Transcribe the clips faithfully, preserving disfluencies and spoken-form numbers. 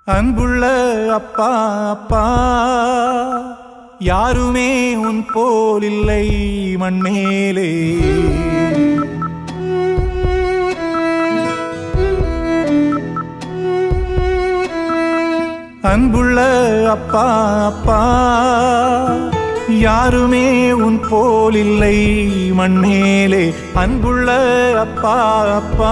அன்புள்ள அப்பா அப்பா யாருமே உன் போல் இல்லை மண்மேலே. அன்புள்ள அப்பா அப்பா யாருமே உன் போல் இல்லை மண்மேலே. அன்புள்ள அப்பா அப்பா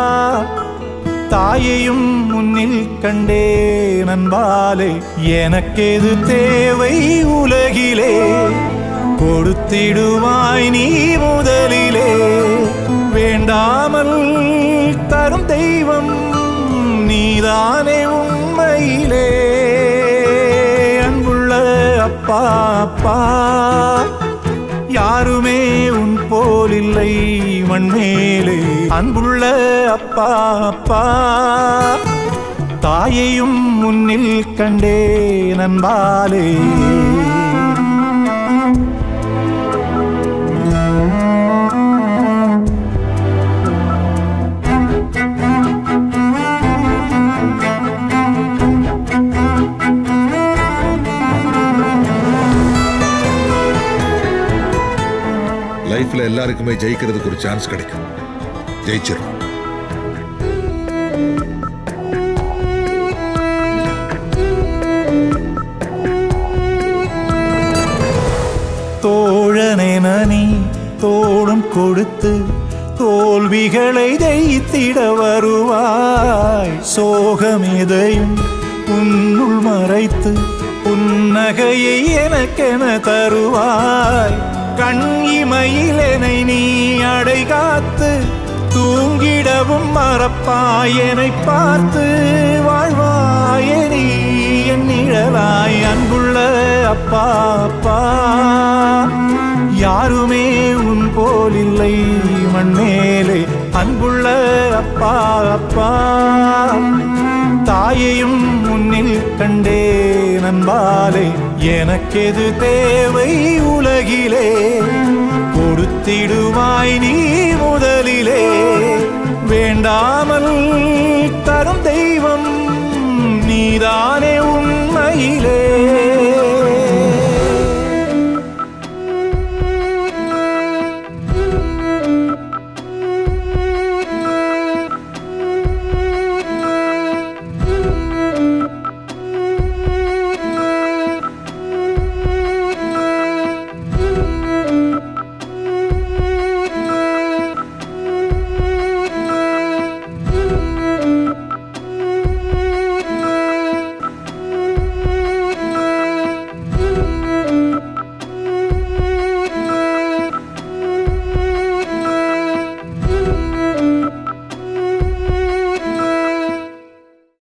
தாயையும் முன்னில் கண்டே நண்பாலே. எனக்கெது தேவை உலகிலே கொடுத்திடுவாய் நீ முதலிலே. வேண்டாமல் தரும் தெய்வம் நீதானே உண்மையிலே. அன்புள்ள அப்பா அப்பா யாருமே உன் போல் இல்லை மண்மேலே. அன்புள்ள அப்பா அப்பா தாயையும் முன்னில் கண்டே நண்பாலே. லைஃப்ல எல்லாருக்குமே ஜெயிக்கிறதுக்கு ஒரு சான்ஸ் கிடைக்கும். ஜெயிச்சிரும். தோழனென நீ தோடும் கொடுத்து தோல்விகளை ஜெயித்திட வருவாய். சோகம் எதையும் உன்னுள் மறைத்து புன்னகையை எனக்கென தருவாய். கண் இமையிலனை நீ அடை காத்து தூங்கிடவும் மறப்பாயனை பார்த்து வாழ்வாய நீ என் நிழலாய். அன்புள்ள அப்பா அப்பா யாருமே உன் போல் இல்லை மண்மேலே. அன்புள்ள அப்பா அப்பா தாயையும் முன்னில் கண்டே நண்பாலே. எனக்கெது தேவை உலகிலே கொடுத்திடுவாய் நீ முதலிலே. வேண்டாமல் தரும் தெய்வம் நீதானே உண்மையிலே.